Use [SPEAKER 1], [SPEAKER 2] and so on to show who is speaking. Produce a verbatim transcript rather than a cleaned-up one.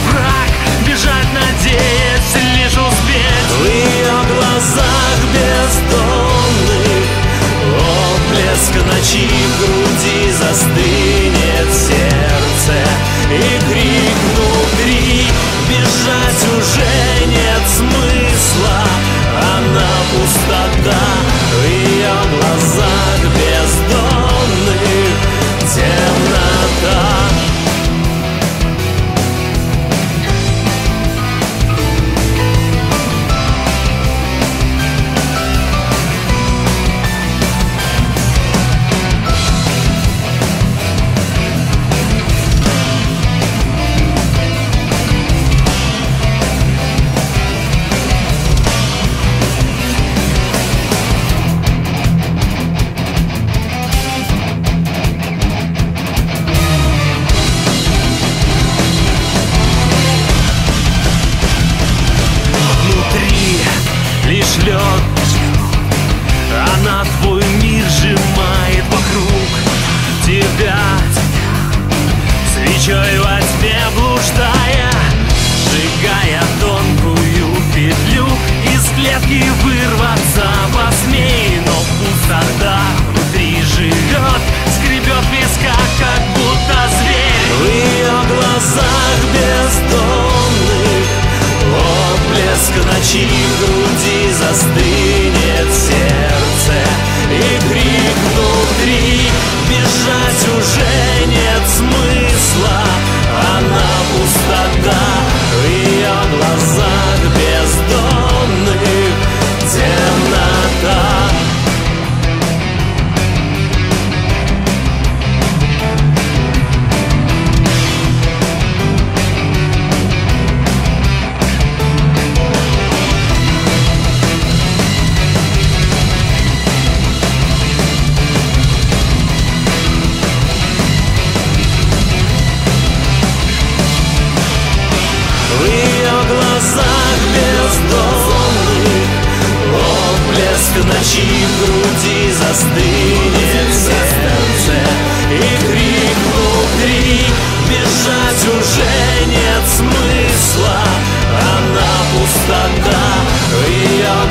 [SPEAKER 1] враг, бежать, надеясь лишь успеть.
[SPEAKER 2] В ее глазах бездонных отблеск ночи, в груди застынет сердце, и крик внутри. Бежать уже нет смысла, она пустота. В ее глазах бездонных темнота.
[SPEAKER 1] Лишь лед, она твой мир сжимает вокруг тебя, свечой во тьме блуждая, сжигая тонкую петлю. Из клетки вырваться посмей, но пустота внутри живет, скребет в висках, как будто зверь.
[SPEAKER 2] В ее глазах бездонных отблеск ночи, в груди застынет сердце, и крик внутри. Бежать уже нет смысла, она пустота. В ее глазах бездонных темнота. В ее глазах бездонных отблеск ночи, в груди застынет сердце, и крик внутри. Бежать уже нет смысла, она пустота. В ее